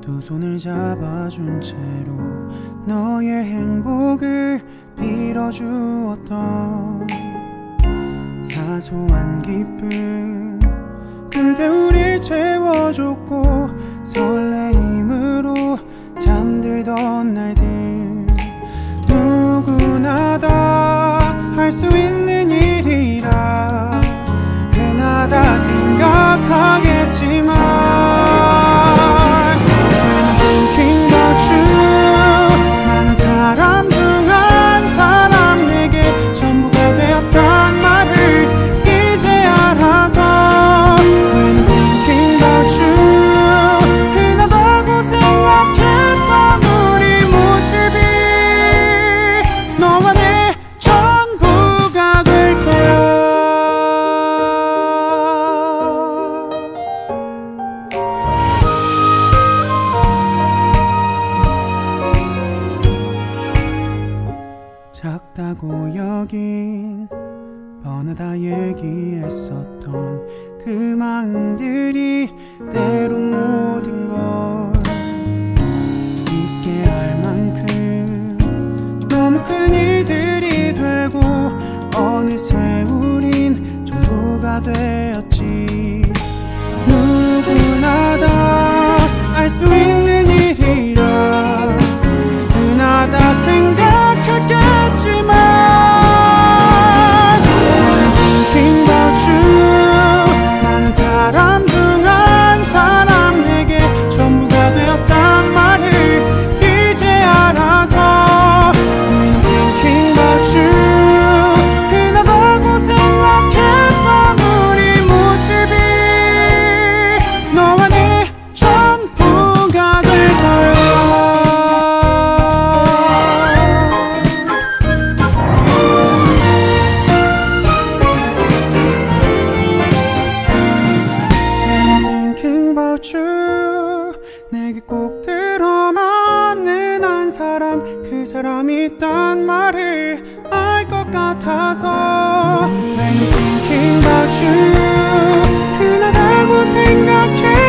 두 손을 잡아준 채로 너의 행복을 빌어주었던 사소한 기쁨, 그게 우릴 채워줬고 설레임으로 잠들던 날들, 누구나 다 할 수 있는 일이라 흔하다 생각하겠지만 When thinking about you, 많은 사람 중 한 사람 내게 전부가 되었단 말을 이제 알아서 When thinking about you, 흔하다고 생각했던 우리 모습이 너와 내 전부가 될 거야. 작다고 여긴 뻔하다 얘기했었던 그 마음들이 때론 모든 걸 잊게 할 만큼 너무 큰 일들이 되고 어느새 우린 전부가 되었지. 누구나 다 알 수 있는 일이라 흔하다 생각했겠지만 When thinking about you, 많은 사람 중 한 사람 내게 전부가 되었단 말을 이제 알아서 When thinking about you, 흔하다고 생각했던 우리 모습이 너와 내 전부가 될 거야. 내게 꼭 들어맞는 한 사람, 그 사람이 있단 말을 알 것 같아서 When thinking about you, 흔하다고 생각해